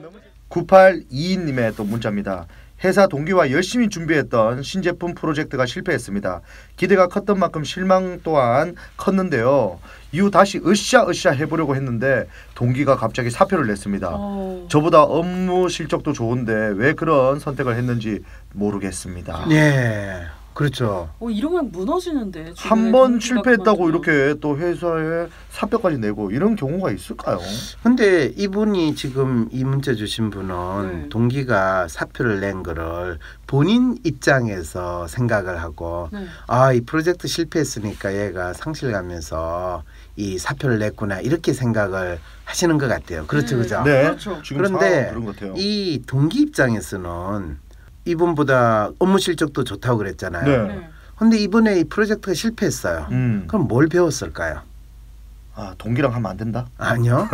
[SPEAKER 1] 9822님의 또 문자입니다. 회사 동기와 열심히 준비했던 신제품 프로젝트가 실패했습니다. 기대가 컸던 만큼 실망 또한 컸는데요. 이후 다시 으쌰으쌰 해보려고 했는데 동기가 갑자기 사표를 냈습니다. 저보다 업무 실적도 좋은데 왜 그런 선택을 했는지 모르겠습니다.
[SPEAKER 3] 네, 그렇죠.
[SPEAKER 2] 이러면 무너지는데.
[SPEAKER 1] 한 번 실패했다고 이렇게 또 회사에 사표까지 내고 이런 경우가 있을까요?
[SPEAKER 3] 근데 이분이 지금 이 문자 주신 분은
[SPEAKER 2] 네.
[SPEAKER 3] 동기가 사표를 낸 거를 본인 입장에서 생각을 하고
[SPEAKER 2] 네.
[SPEAKER 3] 아, 이 프로젝트 실패했으니까 얘가 상실감에서 이 사표를 냈구나 이렇게 생각을 하시는 것 같아요. 그렇죠, 그죠?
[SPEAKER 1] 네,
[SPEAKER 2] 그렇죠.
[SPEAKER 1] 지금
[SPEAKER 3] 그런데
[SPEAKER 1] 상황은 그런 것 같아요.
[SPEAKER 3] 이 동기 입장에서는 이분보다 업무 실적도 좋다고 그랬잖아요.
[SPEAKER 1] 네.
[SPEAKER 2] 네.
[SPEAKER 3] 근데 이번에 이 프로젝트가 실패했어요. 그럼 뭘 배웠을까요?
[SPEAKER 1] 아, 동기랑 하면 안 된다?
[SPEAKER 3] 아니요.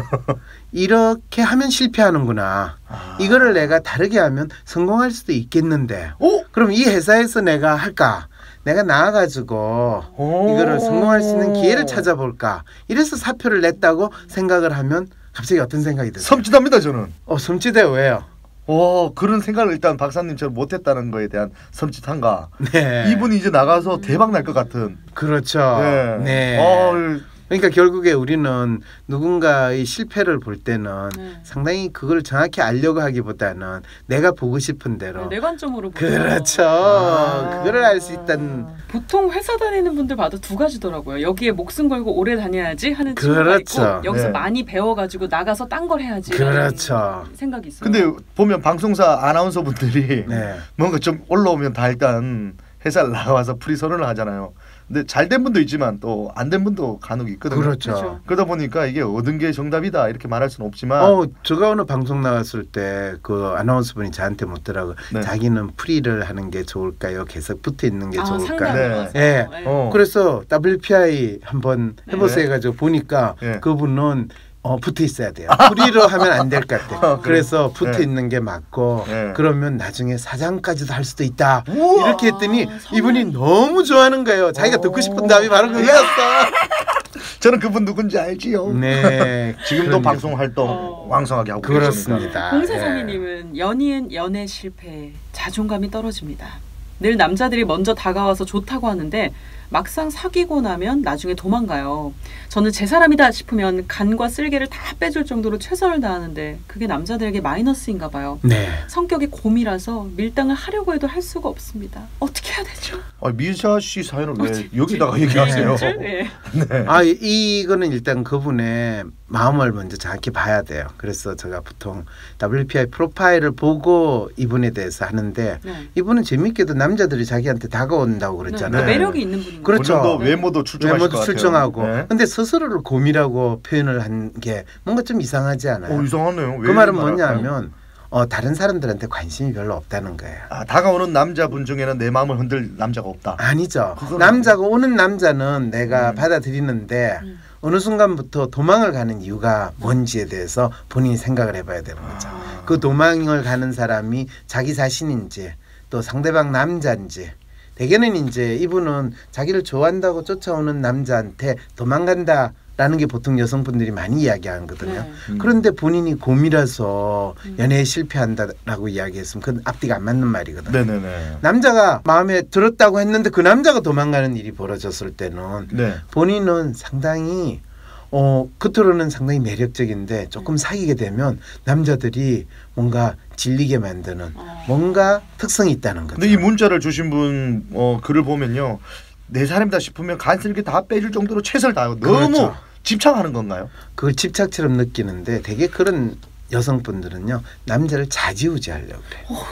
[SPEAKER 3] 이렇게 하면 실패하는구나.
[SPEAKER 1] 아.
[SPEAKER 3] 이거를 내가 다르게 하면 성공할 수도 있겠는데. 그럼 이 회사에서 내가 할까? 내가 나와가지고 이거를 성공할 수 있는 기회를 찾아볼까? 이래서 사표를 냈다고 생각을 하면 갑자기 어떤 생각이 드세요?
[SPEAKER 1] 섬찟합니다 저는.
[SPEAKER 3] 섬찟해. 왜요?
[SPEAKER 1] 그런 생각을 일단 박사님처럼 못했다는 거에 대한 섬찟함과
[SPEAKER 3] 네.
[SPEAKER 1] 이분이 이제 나가서 대박 날 것 같은.
[SPEAKER 3] 그렇죠.
[SPEAKER 1] 네.
[SPEAKER 3] 네. 그러니까 결국에 우리는 누군가의 실패를 볼 때는 상당히 그걸 정확히 알려고 하기보다는 내가 보고 싶은 대로
[SPEAKER 2] 내 관점으로 보죠.
[SPEAKER 3] 그렇죠. 그거를 알 수 있다는.
[SPEAKER 2] 보통 회사 다니는 분들 봐도 두 가지더라고요. 여기에 목숨 걸고 오래 다녀야지 하는 친구가
[SPEAKER 3] 그렇죠.
[SPEAKER 2] 있고 여기서
[SPEAKER 1] 네.
[SPEAKER 2] 많이 배워가지고 나가서 딴 걸 해야지
[SPEAKER 3] 그렇죠.
[SPEAKER 2] 생각이 있어요.
[SPEAKER 1] 근데 보면 방송사 아나운서 분들이
[SPEAKER 3] 네.
[SPEAKER 1] 뭔가 좀 올라오면 다 일단 회사를 나가서 프리 선언을 하잖아요. 근데 잘된 분도 있지만 또 안 된 분도 간혹 있거든요.
[SPEAKER 3] 그렇죠.
[SPEAKER 2] 그렇죠.
[SPEAKER 1] 그러다 보니까 이게 얻은 게 정답이다 이렇게 말할 수는 없지만
[SPEAKER 3] 제가 어느 방송 나갔을 때 그 아나운서 분이 저한테 묻더라고요.
[SPEAKER 1] 네.
[SPEAKER 3] 자기는 프리를 하는 게 좋을까요? 계속 붙어 있는 게 좋을까요?
[SPEAKER 2] 상담을
[SPEAKER 1] 네.
[SPEAKER 2] 와서.
[SPEAKER 3] 네. 그래서 WPI 한번 해보세요 해가지고 보니까
[SPEAKER 1] 네.
[SPEAKER 3] 그분은 붙어 있어야 돼요. 프리로 하면 안 될 것 같아요. 그래서 붙어
[SPEAKER 1] 네.
[SPEAKER 3] 있는 게 맞고
[SPEAKER 1] 네.
[SPEAKER 3] 그러면 나중에 사장까지도 할 수도 있다.
[SPEAKER 1] 우와.
[SPEAKER 3] 이렇게 했더니 이분이 너무 좋아하는 거예요. 자기가 듣고 싶은 답이 바로 그거였어.
[SPEAKER 1] 저는 그분 누군지 알지요.
[SPEAKER 3] 네.
[SPEAKER 1] 지금도
[SPEAKER 3] 그럼요.
[SPEAKER 1] 방송 활동 왕성하게 하고 계십니다.
[SPEAKER 3] 그렇습니다.
[SPEAKER 2] 공사장님은 연인 연애 실패 자존감이 떨어집니다. 늘 남자들이 먼저 다가와서 좋다고 하는데 막상 사귀고 나면 나중에 도망가요. 저는 제 사람이다 싶으면 간과 쓸개를 다 빼줄 정도로 최선을 다하는데 그게 남자들에게 마이너스인가 봐요.
[SPEAKER 3] 네.
[SPEAKER 2] 성격이 곰이라서 밀당을 하려고 해도 할 수가 없습니다. 어떻게 해야 되죠?
[SPEAKER 1] 미자 씨 사연을 왜 여기다가 얘기하세요?
[SPEAKER 2] 네.
[SPEAKER 3] 이거는 일단 그분의 마음을 먼저 정확히 봐야 돼요. 그래서 제가 보통 WPI 프로파일을 보고 이분에 대해서 하는데
[SPEAKER 2] 네.
[SPEAKER 3] 이분은 재밌게도 남자들이 자기한테 다가온다고
[SPEAKER 2] 네.
[SPEAKER 3] 그랬잖아요.
[SPEAKER 2] 매력이 있는 분인
[SPEAKER 3] 그렇죠.
[SPEAKER 1] 본인도
[SPEAKER 2] 네.
[SPEAKER 1] 외모도 출중하실
[SPEAKER 3] 외모도
[SPEAKER 1] 것 같아요.
[SPEAKER 3] 출중하고.
[SPEAKER 1] 네.
[SPEAKER 3] 근데 스스로를 곰이라고 표현을 한 게 뭔가 좀 이상하지 않아요?
[SPEAKER 1] 이상하네요.
[SPEAKER 3] 그 말은 뭐냐면 다른 사람들한테 관심이 별로 없다는 거예요.
[SPEAKER 1] 다가오는 남자분 중에는 내 마음을 흔들 남자가 없다.
[SPEAKER 3] 아니죠.
[SPEAKER 1] 그건
[SPEAKER 3] 남자가 오는 남자는 내가 받아들이는데 어느 순간부터 도망을 가는 이유가 뭔지에 대해서 본인이 생각을 해봐야 되는 거죠. 그 도망을 가는 사람이 자기 자신인지 또 상대방 남자인지 대개는 이제 이분은 자기를 좋아한다고 쫓아오는 남자한테 도망간다라는 게 보통 여성분들이 많이 이야기하거든요.
[SPEAKER 2] 네.
[SPEAKER 3] 그런데 본인이 곰이라서 연애에 실패한다라고 이야기했으면 그건 앞뒤가 안 맞는 말이거든요.
[SPEAKER 1] 네네네.
[SPEAKER 3] 남자가 마음에 들었다고 했는데 그 남자가 도망가는 일이 벌어졌을 때는
[SPEAKER 1] 네.
[SPEAKER 3] 본인은 상당히 겉으로는 상당히 매력적인데 조금 사귀게 되면 남자들이 뭔가 질리게 만드는 뭔가 특성이 있다는 거죠.
[SPEAKER 1] 근데 이 문자를 주신 분 글을 보면요. 내 사람이다 싶으면 간쓸게 다 빼줄 정도로 최선을 다하고 너무
[SPEAKER 3] 그렇죠.
[SPEAKER 1] 집착하는 건가요?
[SPEAKER 3] 그걸 집착처럼 느끼는데 되게 그런 여성분들은요 남자를 좌지우지하려고 그래요.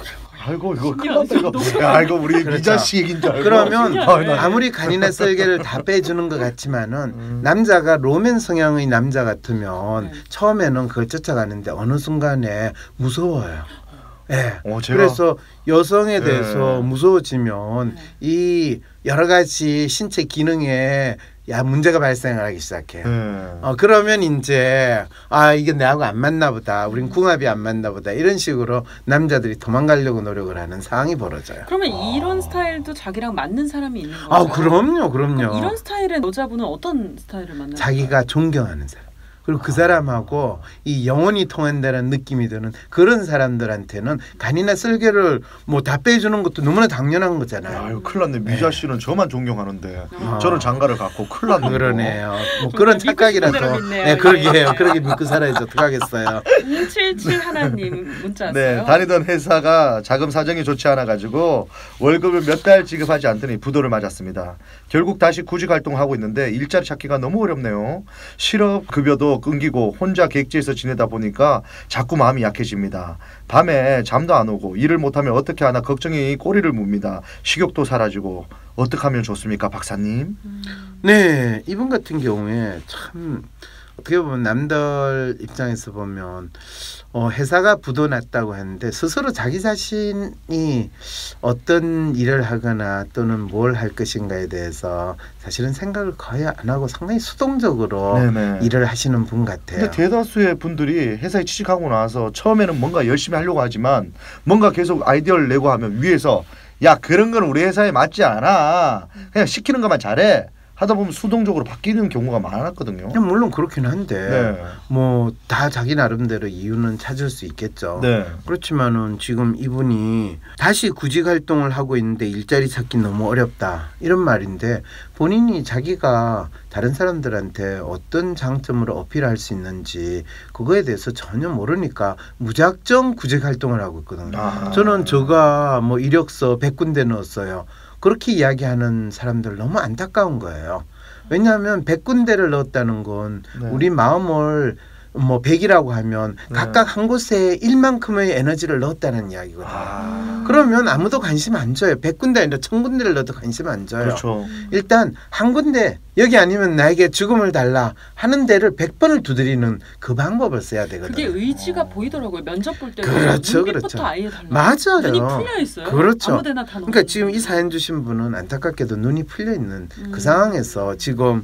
[SPEAKER 1] 아이고 이거 큰일
[SPEAKER 2] 신기하다.
[SPEAKER 1] 났다 이거. 야 이거 우리
[SPEAKER 3] 그렇죠.
[SPEAKER 1] 미자 씨 얘기인 줄 알고.
[SPEAKER 3] 그러면
[SPEAKER 2] 신기하네.
[SPEAKER 3] 아무리 간이나 썰개를 다 빼주는 것 같지만은 남자가 로맨 성향의 남자 같으면 처음에는 그걸 쫓아가는데 어느 순간에 무서워요. 예.
[SPEAKER 1] 제가
[SPEAKER 3] 그래서 여성에 대해서
[SPEAKER 1] 네.
[SPEAKER 3] 무서워지면 이 여러 가지 신체 기능에 문제가 발생하기 시작해요. 그러면 이제 이게 내하고 안 맞나 보다. 우린 궁합이 안 맞나 보다. 이런 식으로 남자들이 도망가려고 노력을 하는 상황이 벌어져요.
[SPEAKER 2] 그러면 이런 스타일도 자기랑 맞는 사람이 있는 거죠?
[SPEAKER 3] 그럼요.
[SPEAKER 2] 그럼 이런 스타일의 여자분은 어떤 스타일을 만나요?
[SPEAKER 3] 자기가 존경하는 사람. 그리고 그 사람하고 이 영혼이 통한다는 느낌이 드는 그런 사람들한테는 간이나 쓸개를 뭐 다 빼주는 것도 너무나 당연한 거잖아요.
[SPEAKER 1] 아유 큰일 났네. 미자 씨는 저만 존경하는데 저는 장가를 갖고 큰일 났네.
[SPEAKER 3] 그러네요. 뭐 그런 착각이라서. 네, 그러게요. 그렇게 믿고 살아야지 어떡하겠어요.
[SPEAKER 2] 077 하나님 문자 왔어요.
[SPEAKER 1] 네, 다니던 회사가 자금 사정이 좋지 않아 가지고 월급을 몇 달 지급하지 않더니 부도를 맞았습니다. 결국 다시 구직 활동을 하고 있는데 일자리 찾기가 너무 어렵네요. 실업 급여도 끊기고 혼자 객지에서 지내다 보니까 자꾸 마음이 약해집니다. 밤에 잠도 안 오고 일을 못하면 어떻게 하나 걱정이 꼬리를 뭅니다. 식욕도 사라지고 어떻게 하면 좋습니까, 박사님?
[SPEAKER 3] 네, 이분 같은 경우에 참 어떻게 보면 남들 입장에서 보면 회사가 부도 났다고 하는데 스스로 자기 자신이 어떤 일을 하거나 또는 뭘 할 것인가에 대해서 사실은 생각을 거의 안 하고 상당히 수동적으로
[SPEAKER 1] 네네.
[SPEAKER 3] 일을 하시는 분 같아요.
[SPEAKER 1] 근데 대다수의 분들이 회사에 취직하고 나서 처음에는 뭔가 열심히 하려고 하지만 뭔가 계속 아이디어를 내고 하면 위에서 야 그런 건 우리 회사에 맞지 않아. 그냥 시키는 것만 잘해. 하다 보면 수동적으로 바뀌는 경우가 많았거든요.
[SPEAKER 3] 물론 그렇긴 한데
[SPEAKER 1] 네.
[SPEAKER 3] 뭐 다 자기 나름대로 이유는 찾을 수 있겠죠.
[SPEAKER 1] 네.
[SPEAKER 3] 그렇지만은 지금 이분이 다시 구직 활동을 하고 있는데 일자리 찾기 너무 어렵다 이런 말인데 본인이 자기가 다른 사람들한테 어떤 장점으로 어필할 수 있는지 그거에 대해서 전혀 모르니까 무작정 구직 활동을 하고 있거든요. 저는 제가 뭐 이력서 100군데 넣었어요. 그렇게 이야기하는 사람들 너무 안타까운 거예요. 왜냐하면 100군데를 넣었다는 건
[SPEAKER 1] 네.
[SPEAKER 3] 우리 마음을 뭐 100이라고 하면
[SPEAKER 1] 네.
[SPEAKER 3] 각각 한 곳에 1만큼의 에너지를 넣었다는 이야기거든요. 그러면 아무도 관심 안 줘요. 100군데 아니라 1000군데를 넣어도 관심 안 줘요.
[SPEAKER 1] 그렇죠.
[SPEAKER 3] 일단 한 군데 여기 아니면 나에게 죽음을 달라 하는 데를 100번을 두드리는 그 방법을 써야 되거든요.
[SPEAKER 2] 그게 의지가 보이더라고요. 면접 볼 때도
[SPEAKER 3] 그렇죠,
[SPEAKER 2] 눈빛부터
[SPEAKER 3] 그렇죠.
[SPEAKER 2] 아예 달라요.
[SPEAKER 3] 맞아요.
[SPEAKER 2] 눈이 풀려 있어요.
[SPEAKER 3] 그렇죠.
[SPEAKER 2] 아무데나 다
[SPEAKER 3] 그러니까
[SPEAKER 2] 넣는
[SPEAKER 3] 지금 이 사연 주신 분은 안타깝게도 눈이 풀려 있는 그
[SPEAKER 2] 음.
[SPEAKER 3] 상황에서 지금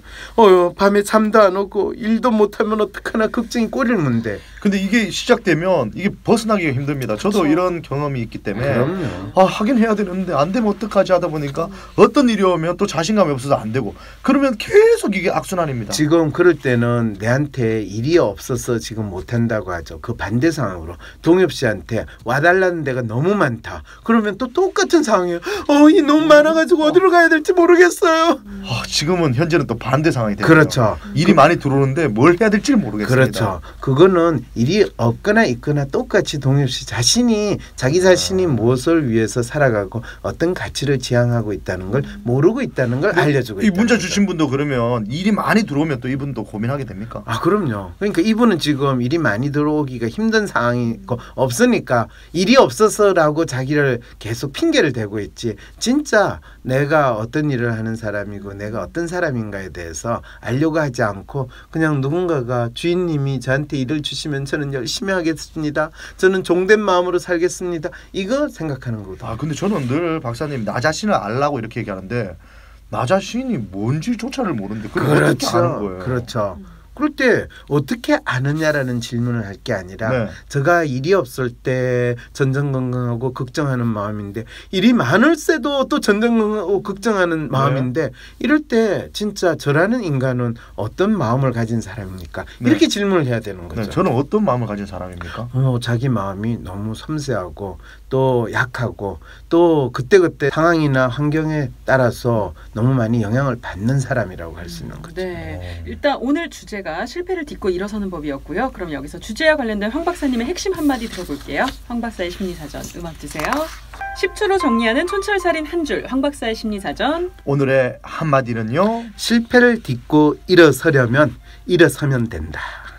[SPEAKER 3] 밤에 잠도 안 오고 일도 못하면 어떡하나 걱정이 꼬리를 문대.
[SPEAKER 1] 근데 이게 시작되면 이게 벗어나기가 힘듭니다. 저도
[SPEAKER 2] 그렇죠.
[SPEAKER 1] 이런 경험이 있기 때문에
[SPEAKER 3] 그럼요.
[SPEAKER 1] 하긴 해야 되는데 안 되면 어떡하지 하다 보니까 어떤 일이 오면 또 자신감이 없어서 안 되고 그러면 계속 이게 악순환입니다.
[SPEAKER 3] 지금 그럴 때는 내한테 일이 없어서 지금 못한다고 하죠. 그 반대 상황으로 동엽 씨한테 와달라는 데가 너무 많다. 그러면 또 똑같은 상황이에요. 이 너무 많아가지고 어디로 가야 될지 모르겠어요.
[SPEAKER 1] 지금은 현재는 또 반대 상황이 되죠.
[SPEAKER 3] 그렇죠.
[SPEAKER 1] 일이 많이 들어오는데 뭘 해야 될지 모르겠습니다.
[SPEAKER 3] 그렇죠. 그거는 일이 없거나 있거나 똑같이 동엽 씨 자신이 자기 자신이 무엇을 위해서 살아가고 어떤 가치를 지향하고 있다는 걸 모르고 있다는 걸 알려주고
[SPEAKER 1] 이
[SPEAKER 3] 있다.
[SPEAKER 1] 문자 주신 분도 그러면 일이 많이 들어오면 또 이분도 고민하게 됩니까?
[SPEAKER 3] 그럼요. 그러니까 이분은 지금 일이 많이 들어오기가 힘든 상황이고 없으니까 일이 없어서라고 자기를 계속 핑계를 대고 있지. 진짜 내가 어떤 일을 하는 사람이고 내가 어떤 사람인가에 대해서 알려고 하지 않고 그냥 누군가가 주인님이 저한테 일을 주시면 저는 열심히 하겠습니다. 저는 종된 마음으로 살겠습니다. 이거 생각하는 거거든요.
[SPEAKER 1] 근데 저는 늘 박사님 나 자신을 알라고 이렇게 얘기하는데 나 자신이 뭔지조차를 모르는데 그걸 어떻게 아는 거예요?
[SPEAKER 3] 그렇죠. 그럴 때 어떻게 아느냐라는 질문을 할 게 아니라
[SPEAKER 1] 네.
[SPEAKER 3] 제가 일이 없을 때 전전긍긍하고 걱정하는 마음인데 일이 많을세도 또 전전긍긍하고 걱정하는 마음인데 이럴 때 진짜 저라는 인간은 어떤 마음을 가진 사람입니까?
[SPEAKER 1] 네.
[SPEAKER 3] 이렇게 질문을 해야 되는 거죠.
[SPEAKER 1] 네, 저는 어떤 마음을 가진 사람입니까?
[SPEAKER 3] 자기 마음이 너무 섬세하고 또 약하고 또 그때그때 상황이나 환경에 따라서 너무 많이 영향을 받는 사람이라고 할 수 있는 거죠.
[SPEAKER 2] 네. 일단 오늘 주제가 실패를 딛고 일어서는 법이었고요. 그럼 여기서 주제와 관련된 황 박사님의 핵심 한마디 들어볼게요. 황 박사의 심리사전 음악 주세요. 10초로 정리하는 촌철살인 한 줄 황 박사의 심리사전.
[SPEAKER 1] 오늘의 한마디는요.
[SPEAKER 3] 실패를 딛고 일어서려면 일어서면 된다.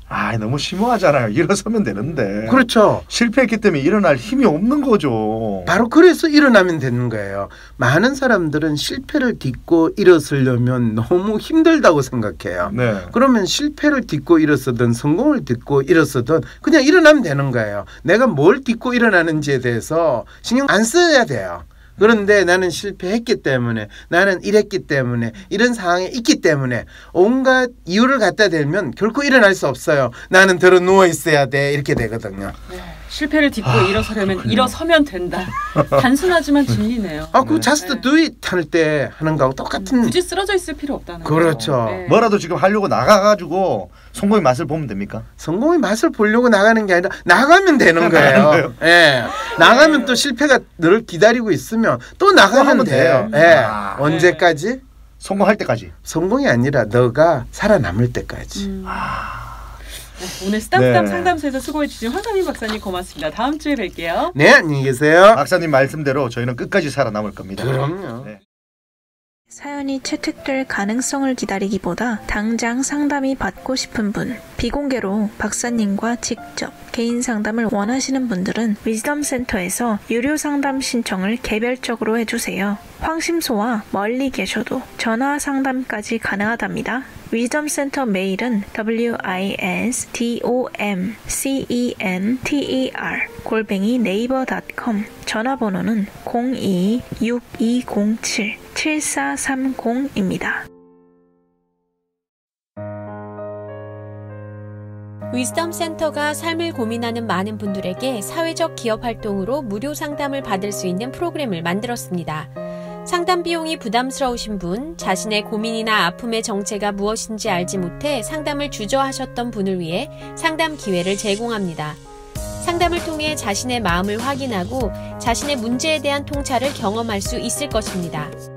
[SPEAKER 1] 너무 심오하잖아요. 일어서면 되는데.
[SPEAKER 3] 그렇죠.
[SPEAKER 1] 실패했기 때문에 일어날 힘이 없는 거죠.
[SPEAKER 3] 바로 그래서 일어나면 되는 거예요. 많은 사람들은 실패를 딛고 일어서려면 너무 힘들다고 생각해요.
[SPEAKER 1] 네.
[SPEAKER 3] 그러면 실패를 딛고 일어서든 성공을 딛고 일어서든 그냥 일어나면 되는 거예요. 내가 뭘 딛고 일어나는지에 대해서 신경 안 써야 돼요. 그런데 나는 실패했기 때문에, 나는 이랬기 때문에, 이런 상황에 있기 때문에 온갖 이유를 갖다 대면 결코 일어날 수 없어요. 나는 들어 누워 있어야 돼. 이렇게 되거든요.
[SPEAKER 2] 네. 실패를 딛고 일어서려면 일어서면 된다. 단순하지만 진리네요.
[SPEAKER 3] 그 just do it 할 때 하는 거하고 똑같은.
[SPEAKER 2] 굳이 쓰러져 있을 필요 없다는 거죠.
[SPEAKER 3] 그렇죠.
[SPEAKER 2] 네.
[SPEAKER 1] 뭐라도 지금 하려고 나가가지고 성공의 맛을 보면 됩니까?
[SPEAKER 3] 성공의 맛을 보려고 나가는 게 아니라 나가면 되는 거예요. 예. 나가면 또 실패가 늘 기다리고 있으면 또 나가면 돼요. 예. 언제까지?
[SPEAKER 1] 성공할 때까지.
[SPEAKER 3] 성공이 아니라 너가 살아남을 때까지.
[SPEAKER 2] 오늘 쓰담쓰담 상담소에서 수고해 주신 황상민 박사님 고맙습니다. 다음 주에 뵐게요.
[SPEAKER 3] 네, 안녕히 계세요.
[SPEAKER 1] 박사님 말씀대로 저희는 끝까지 살아남을 겁니다.
[SPEAKER 3] 그럼요.
[SPEAKER 1] 네.
[SPEAKER 7] 사연이 채택될 가능성을 기다리기보다 당장 상담이 받고 싶은 분, 비공개로 박사님과 직접 개인 상담을 원하시는 분들은 위즈덤 센터에서 유료 상담 신청을 개별적으로 해주세요. 황심소와 멀리 계셔도 전화 상담까지 가능하답니다. 위즈덤 센터 메일은 wisdomcenter@naver.com, 전화번호는 02-6207-7430입니다.
[SPEAKER 6] 위즈덤 센터가 삶을 고민하는 많은 분들에게 사회적 기업 활동으로 무료 상담을 받을 수 있는 프로그램을 만들었습니다. 상담 비용이 부담스러우신 분, 자신의 고민이나 아픔의 정체가 무엇인지 알지 못해 상담을 주저하셨던 분을 위해 상담 기회를 제공합니다. 상담을 통해 자신의 마음을 확인하고 자신의 문제에 대한 통찰을 경험할 수 있을 것입니다.